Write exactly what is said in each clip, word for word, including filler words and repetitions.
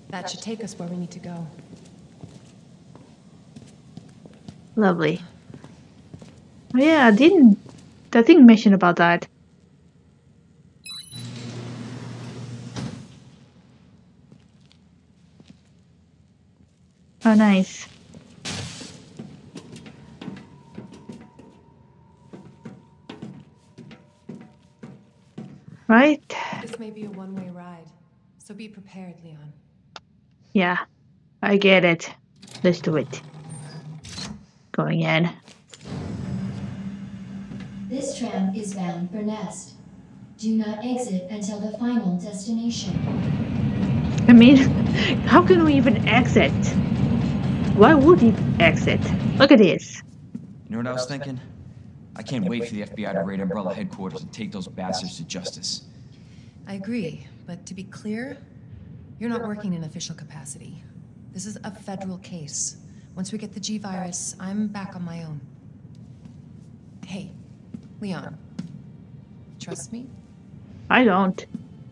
That should take us where we need to go. Lovely. Oh, yeah, I didn't. I didn't mention about that. Oh, nice. Right? This may be a one-way ride, so be prepared, Leon. Yeah, I get it. Let's do it. Going in. This tram is bound for Nest. Do not exit until the final destination. I mean, how can we even exit? Why would he exit? Look at this. You know what I was thinking? I can't wait for the F B I to raid Umbrella headquarters and take those bastards to justice. I agree, but to be clear, you're not working in official capacity. This is a federal case. Once we get the G virus, I'm back on my own. Hey, Leon, trust me? I don't.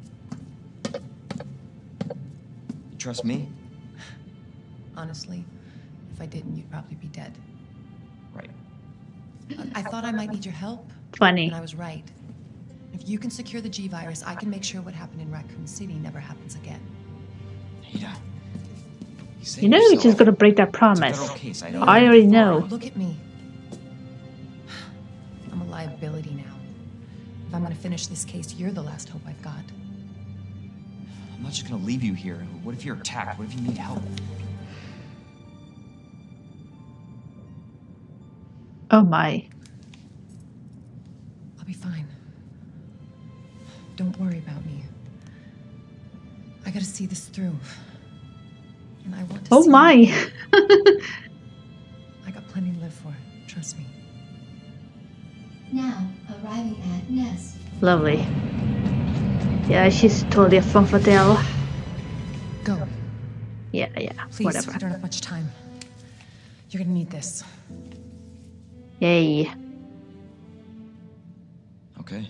You trust me? Honestly, if I didn't, you'd probably be dead. Right. I, I thought I might need your help. Funny. And I was right. If you can secure the G virus, I can make sure what happened in Raccoon City never happens again. Ada. You know you're just gonna break that promise. Case, I, I already know. Look at me. I'm a liability now. If I'm gonna finish this case, you're the last hope I've got. I'm not just gonna leave you here. What if you're attacked? What if you need help? Oh my. I'll be fine. Don't worry about me. I gotta see this through. And I want to Oh see my. I got plenty to live for. Trust me. Now, arriving at Nest. Lovely. Yeah, she's totally a femme fatale. Go. Yeah, yeah, Please, whatever. we don't have much time. You're gonna need this. Yay. Okay.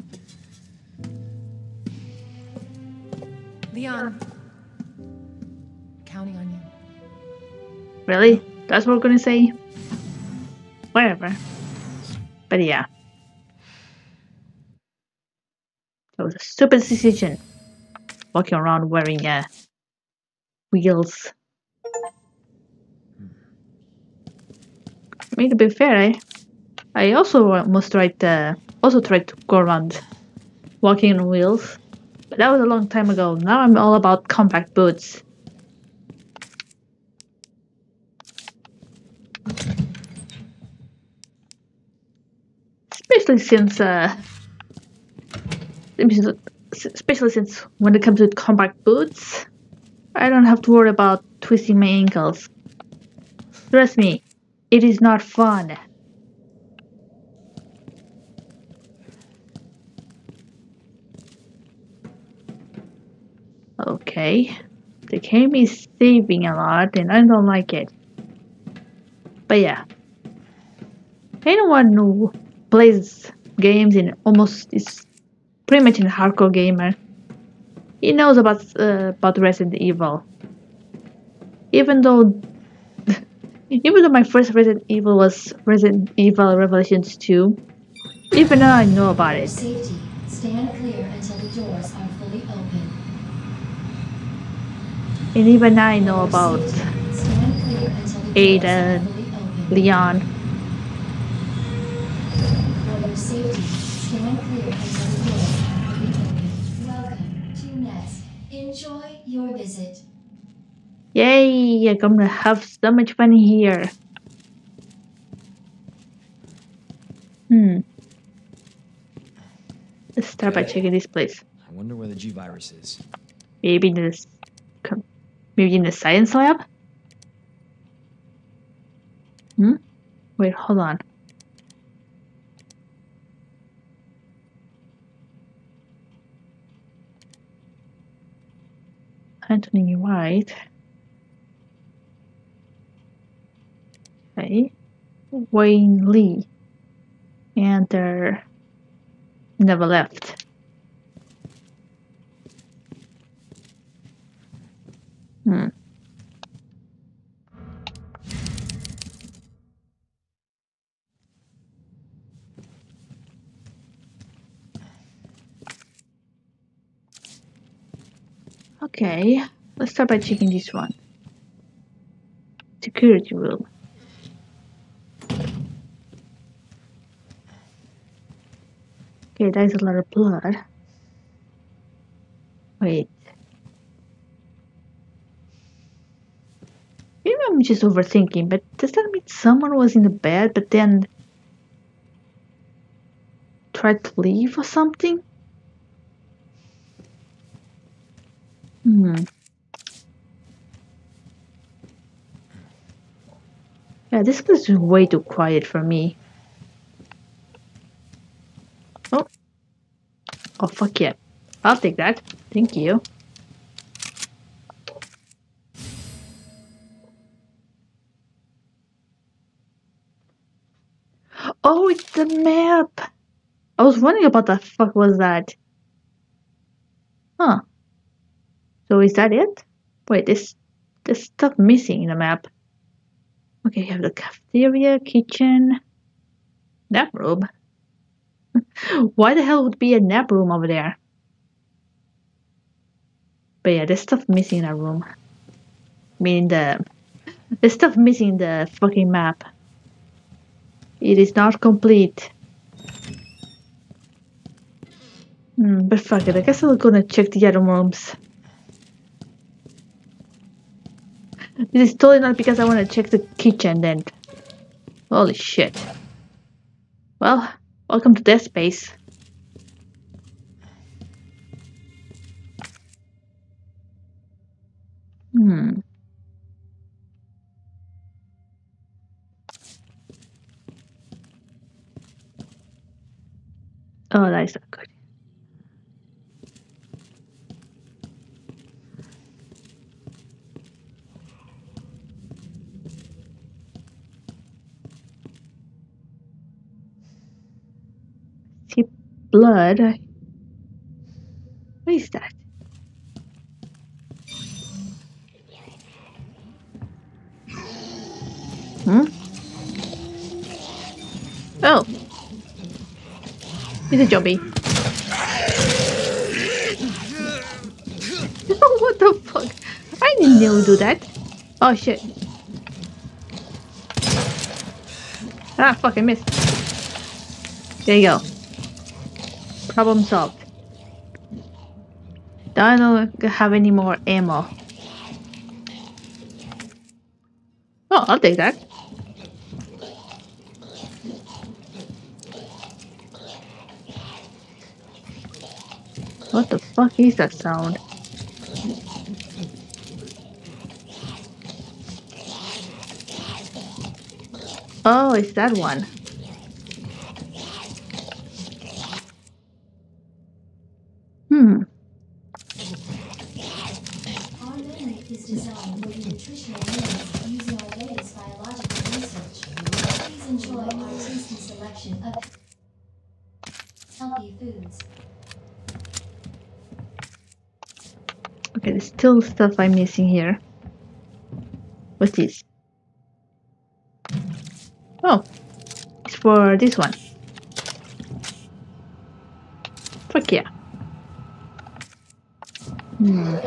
Leon. Counting on you. Really? That's what we're gonna say? Whatever. But yeah. That was a stupid decision. Walking around wearing uh, wheels. I mean, to be fair, I, I also almost tried to, also tried to go around walking on wheels. But that was a long time ago. Now I'm all about compact boots. Especially since, uh, especially since when it comes to compact boots, I don't have to worry about twisting my ankles. Trust me, it is not fun. Okay, the game is saving a lot and I don't like it. But yeah, anyone who plays games in almost is pretty much a hardcore gamer. He knows about uh, about Resident Evil. Even though, even though my first Resident Evil was Resident Evil Revelations two, even now I know about For it. safety, stand clear until the doors are fully open. And even now I know about Safety, stand clear until the doors Aiden, are fully open. Leon. For your safety, stand clear until the doors are fully open. Welcome to Nest. Enjoy your visit. Yay! I'm gonna have so much fun here. Hmm. Let's start by checking this place. I wonder where the G virus is. Maybe in this, maybe in the science lab. Hmm. Wait, hold on. Anthony White. Okay. Wayne Lee. And they're never left. Hmm. Okay, let's start by checking this one. Security room. Okay, that is a lot of blood. Wait. Maybe I'm just overthinking, but does that mean someone was in the bed but then tried to leave or something? Hmm. Yeah, this place is way too quiet for me. Oh. Oh, fuck yeah. I'll take that. Thank you. Oh, it's the map! I was wondering about the fuck was that. Huh. So is that it? Wait, there's, there's stuff missing in the map. Okay, you have the cafeteria, kitchen, nap room. Why the hell would be a nap room over there? But yeah, there's stuff missing in that room. I mean, the there's stuff missing in the fucking map. It is not complete. Hmm, but fuck it, I guess I'm gonna check the other rooms. This is totally not because I want to check the kitchen then. Holy shit. Well, welcome to Dead Space. Hmm. Oh, that is not good. See blood. I... What is that? Hmm? Oh. He's a zombie. What the fuck? I didn't know do that. Oh shit. Ah, fuck, I missed. There you go. Problem solved. I don't have any more ammo. Oh, I'll take that. What the fuck is that sound? Oh, it's that one. Hmm. Our memory is designed for the nutritional needs using our latest biological research. Please enjoy our tasty selection of healthy foods. Okay, there's still stuff I'm missing here. What's this? Oh, it's for this one. Fuck yeah. Hmm.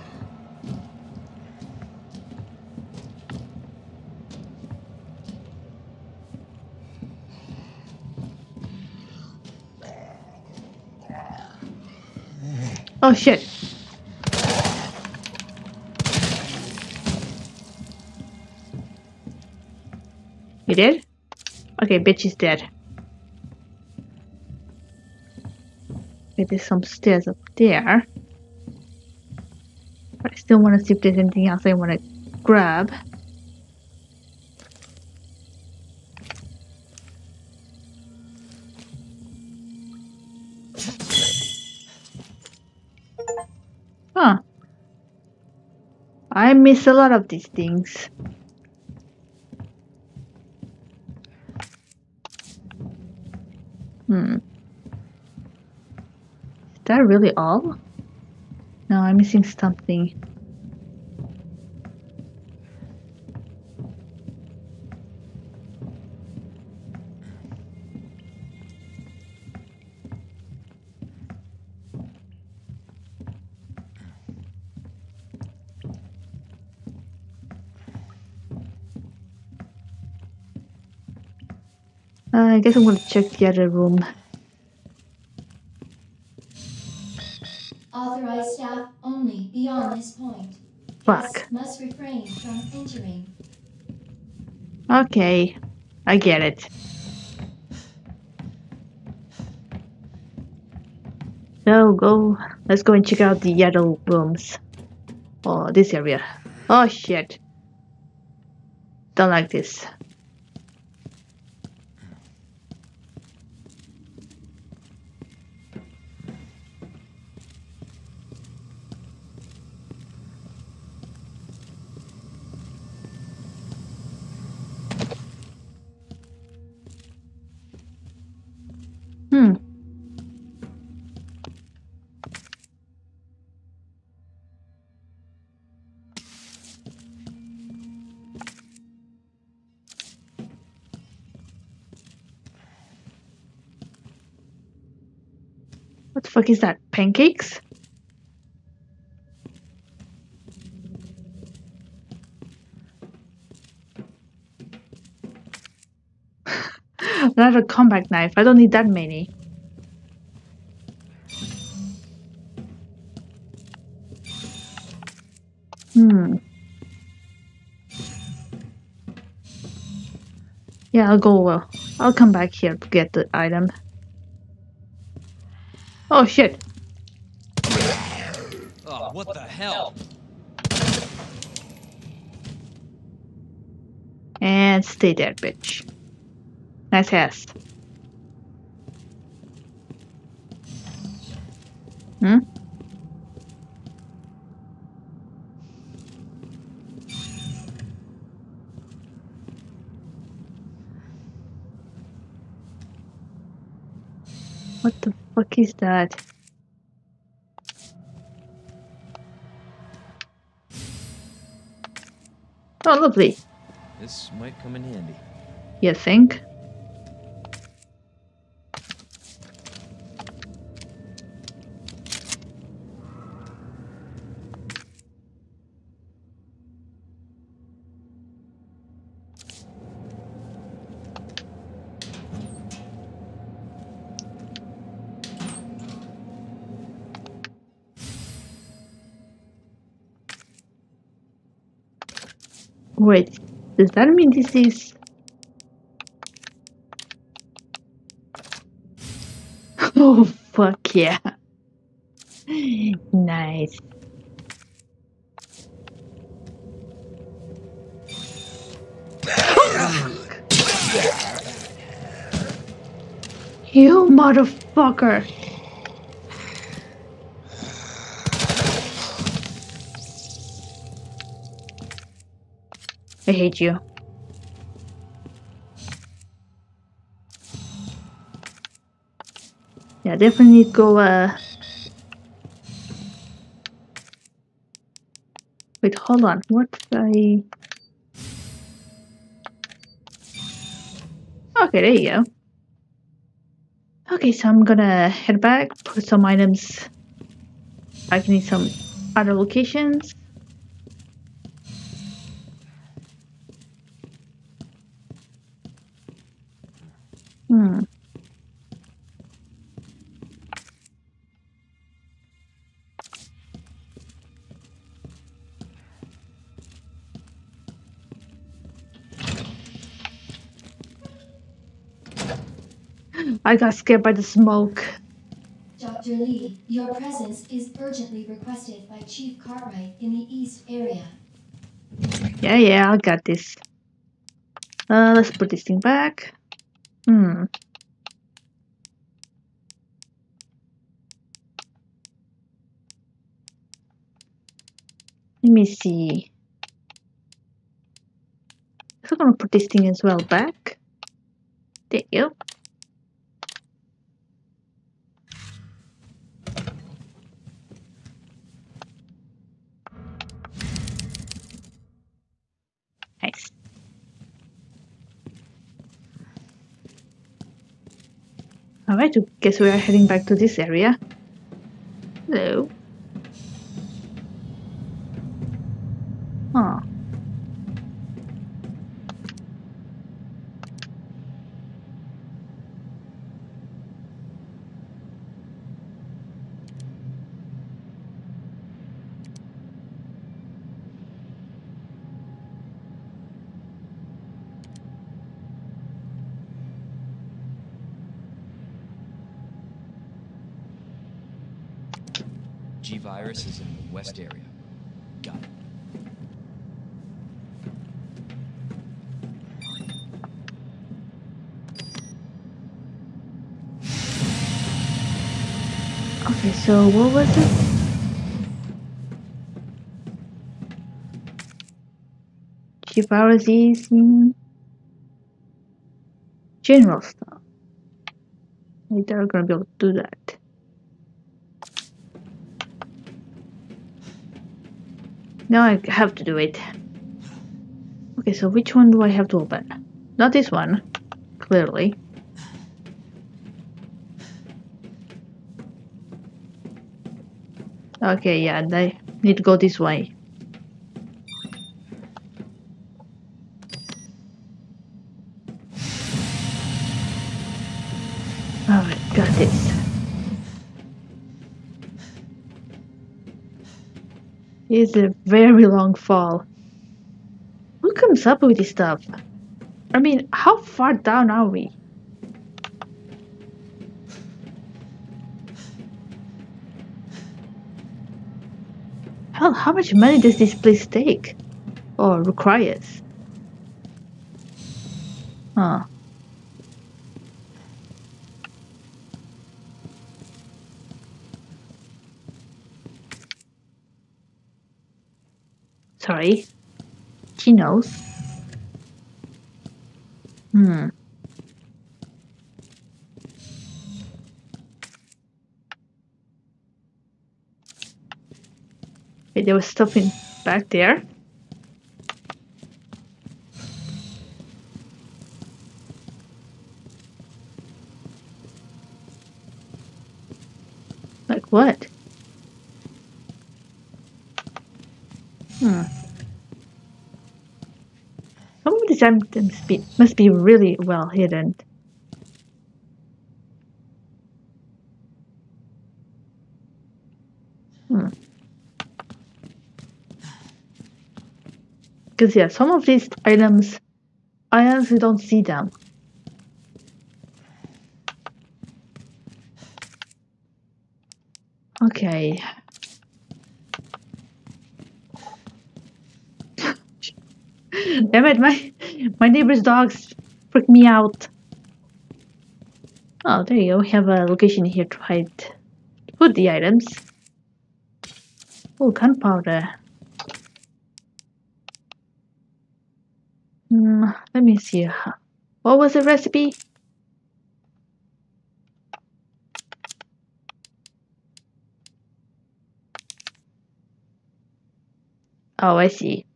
Oh shit. You did? Okay, bitch is dead. Okay, there's some stairs up there. But I still want to see if there's anything else I want to grab. Huh. I miss a lot of these things. Hmm. Is that really all? No, I'm missing something. Uh, I guess I'm gonna check the other room. Authorized staff only beyond this point. Fuck. Guests must refrain from entering. Okay, I get it. So go. Let's go and check out the other rooms. Oh, this area. Oh shit. Don't like this. Hmm. What the fuck is that? Pancakes? Another combat knife. I don't need that many. Hmm. Yeah, I'll go. Uh, I'll come back here to get the item. Oh shit! Oh, what the hell? And stay there, bitch. Nice ass. Hmm? What the fuck is that? Oh, lovely. This might come in handy. You think? Wait, does that mean this is... Oh, fuck yeah. Nice. You motherfucker. I hate you. Yeah, definitely go, uh... Wait, hold on. What if I... Okay, there you go. Okay, so I'm gonna head back, put some items. I can need some other locations. Hmm. I got scared by the smoke. Doctor Lee, your presence is urgently requested by Chief Cartwright in the East area. Yeah, yeah, I got this. Uh, let's put this thing back. Hmm. Let me see. I'm gonna put this thing as well back. There you go. Nice. Alright, so guess we are heading back to this area. Hello. Huh. G-Virus is in the west area. Got it. Okay, so what was it? G-Virus is in general stuff. They're gonna be able to do that. Now I have to do it. Okay, so which one do I have to open? Not this one, clearly. Okay, yeah, I need to go this way. Alright, got this. It's a very long fall. Who comes up with this stuff? I mean, how far down are we? Hell, how much money does this place take? Or requires? Huh. Sorry. She knows. Hmm. Wait, there was stuff in back there. Like what? Hmm. Some of these items must be, must be really well hidden. Hmm. Because yeah, some of these items, I honestly don't see them. Okay. Damn it, my my neighbor's dogs freak me out. Oh, there you go. We have a location here to hide, put the items. Oh, gunpowder. Hmm, let me see. What was the recipe? Oh, I see.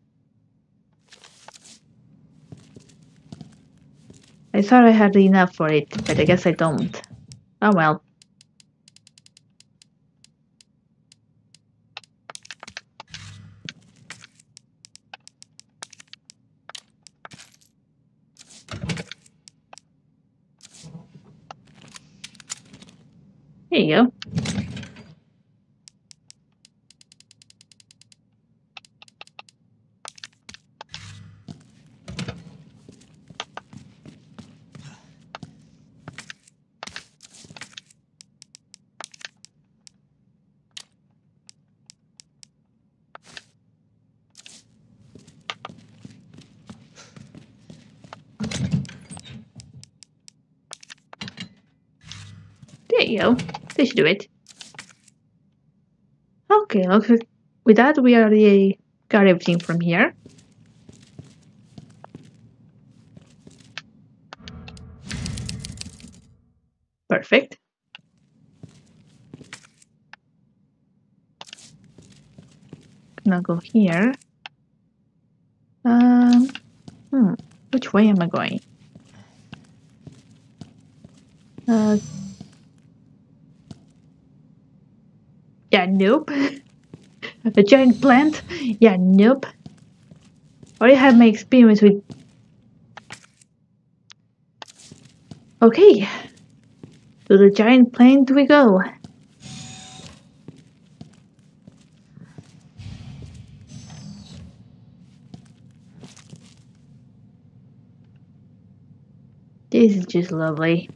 I thought I had enough for it, but I guess I don't. Oh well. There you go. There you go. They should do it. Okay, looks like with that we already got everything from here. Perfect. Gonna go here. Um, hmm, which way am I going? Uh, yeah, nope. A giant plant? Yeah, nope. I already have my experience with. Okay, to the giant plant we go. This is just lovely.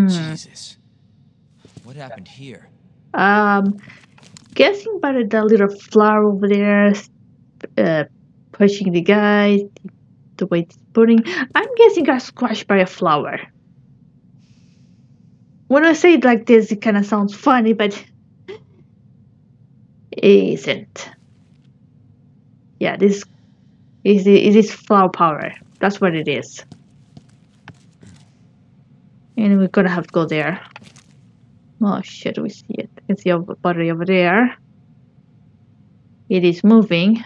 Jesus. What happened here? Um, guessing by the little flower over there, uh, pushing the guy, the way it's putting. I'm guessing got squashed by a flower. When I say it like this, it kind of sounds funny, but it isn't. Yeah, this is it is flower power. That's what it is. And we're gonna have to go there. Oh shit, we see it. I can see a body over there. It is moving.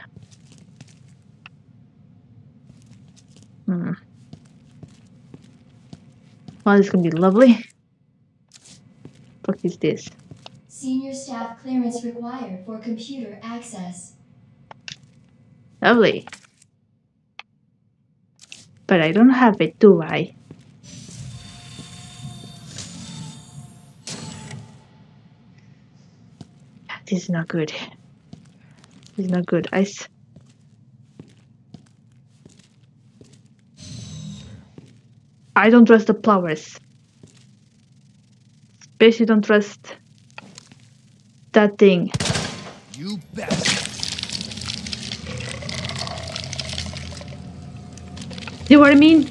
Hmm. Well, this is gonna be lovely. What is this? Senior staff clearance required for computer access. Lovely. But I don't have it, do I? This is not good. This is not good. I s I don't trust the flowers. Especially don't trust that thing. You bet. See what I mean?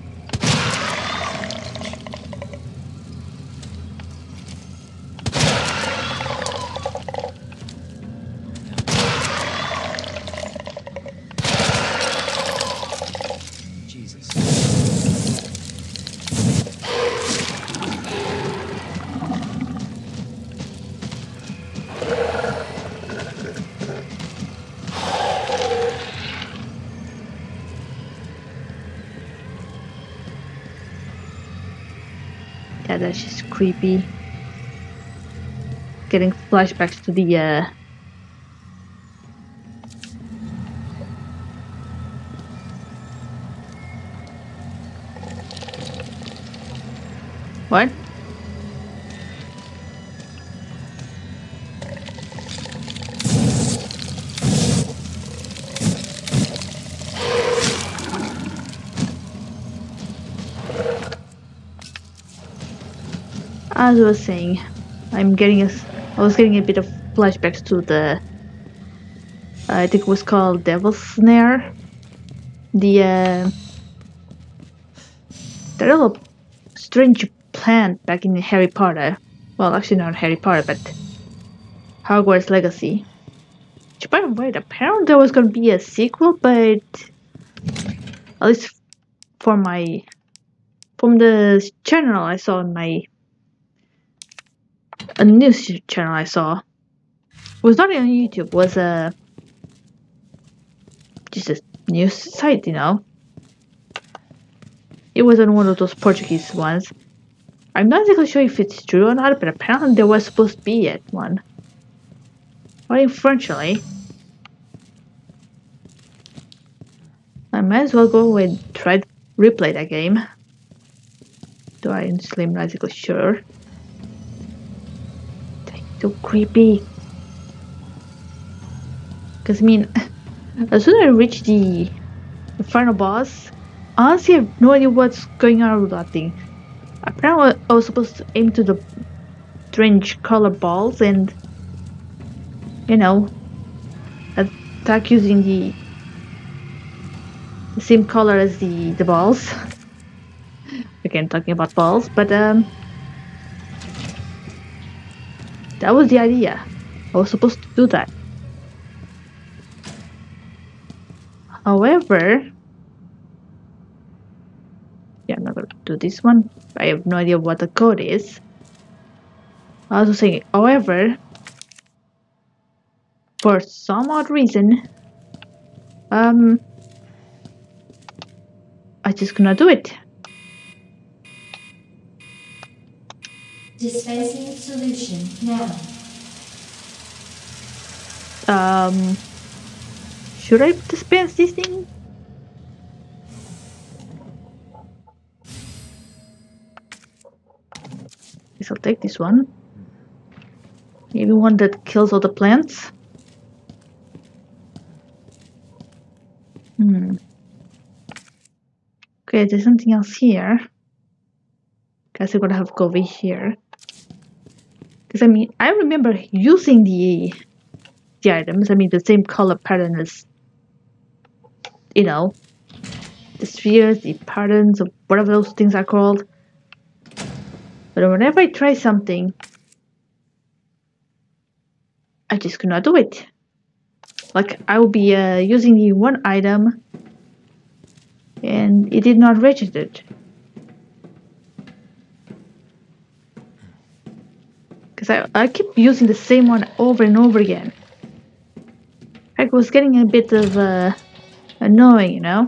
Jesus. Yeah, that's just creepy. Getting flashbacks to the uh What? As I was saying, I'm getting a, I was getting a bit of flashbacks to the, I think it was called Devil's Snare. The, uh, the little strange plant back in Harry Potter. Well, actually not Harry Potter, but Hogwarts Legacy. Which, by the way, apparently there was going to be a sequel, but at least for my, from the channel I saw on my, a news channel I saw, it was not on YouTube, it was a, just a news site, you know. It was on one of those Portuguese ones. I'm not exactly sure if it's true or not, but apparently there was supposed to be it one. Or unfortunately, I might as well go and try to replay that game. Though I'm still not exactly sure. That's so creepy. Because I mean, as soon as I reach the, the final boss, honestly I have no idea what's going on with that thing. Apparently I was supposed to aim to the strange color balls and, you know, attack using the, the same color as the, the balls. Again, talking about balls, but um, that was the idea. I was supposed to do that. However, yeah, I'm not gonna do this one. I have no idea what the code is. I was saying, however, for some odd reason, um, I just cannot do it. Dispensing solution now. Um, should I dispense this thing? Guess I'll take this one. Maybe one that kills all the plants. Hmm. Okay, there's something else here. Guess I'm gonna have to go over here. Because I mean, I remember using the the items. I mean, the same color pattern as, you know, the spheres, the patterns, or whatever those things are called. But whenever I try something, I just cannot do it. Like, I will be uh, using the one item, and it did not register. Because I, I keep using the same one over and over again. It was getting a bit of uh, annoying, you know?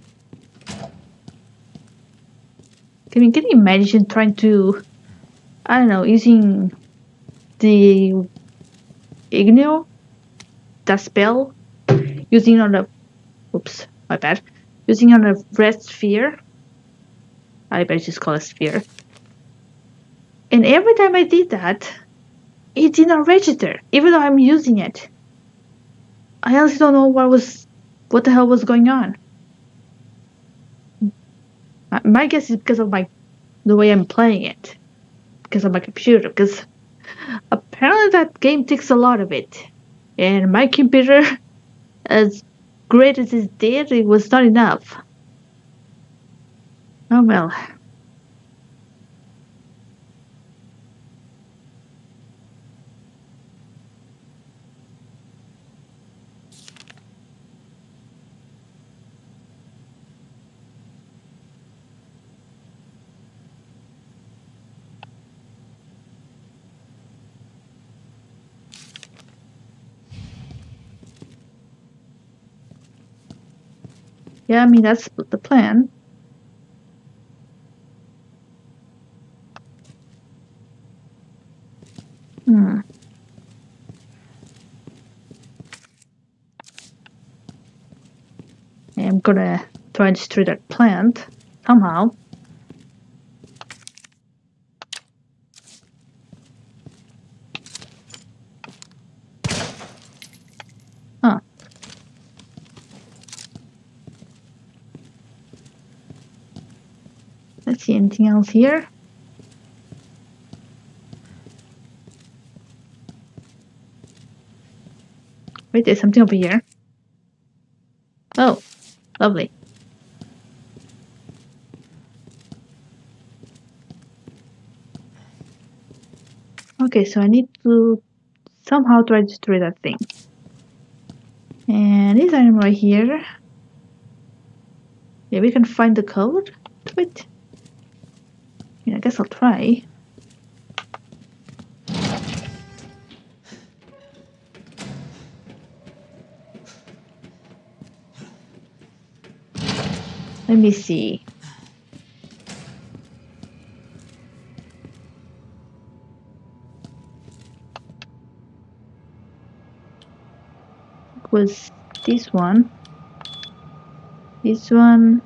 Can you, can you imagine trying to, I don't know, using the Igneo, that spell, using on a, oops, my bad, using on a red sphere, I better just call it sphere, and every time I did that, it did not register, even though I'm using it. I honestly don't know what was, what the hell was going on. My guess is because of my, the way I'm playing it, because of my computer, because apparently that game takes a lot of it, and my computer, as great as it did, it was not enough. Oh well. Yeah, I mean, that's the plan. Hmm. I'm gonna try and destroy that plant somehow. Huh. Let's see, anything else here? Wait, there's something over here. Oh, lovely. Okay, so I need to somehow try to destroy that thing. And this item right here. Yeah, we can find the code to it. Yeah, I guess I'll try. Let me see. It was this one. This one.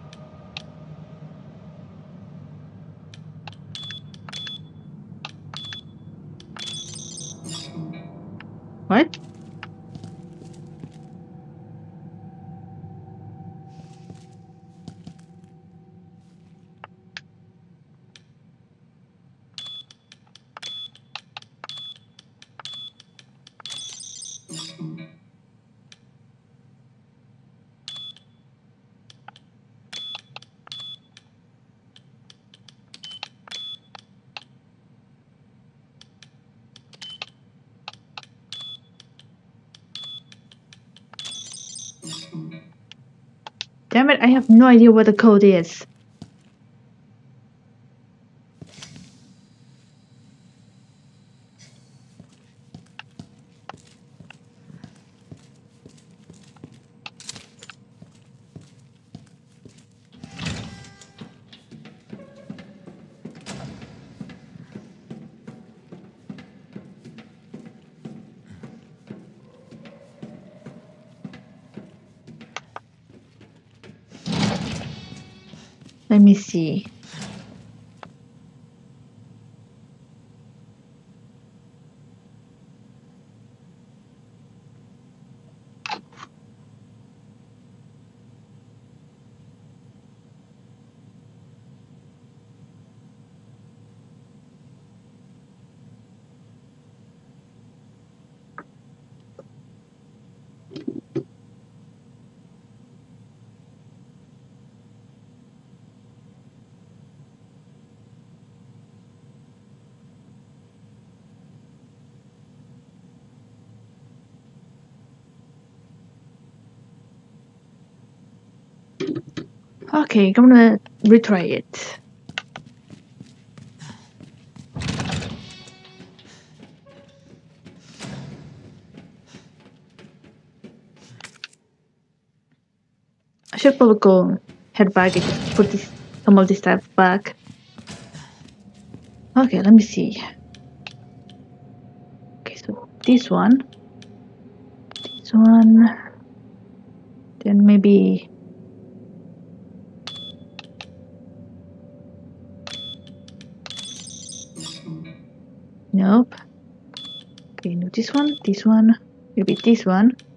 What? Damn it, I have no idea what the code is. Let me see. Okay, I'm gonna retry it. I should probably go head back and just put this, some of this stuff back. Okay, let me see. Okay, so this one, this one, then maybe. Nope. Okay, no, this one, this one, maybe this one.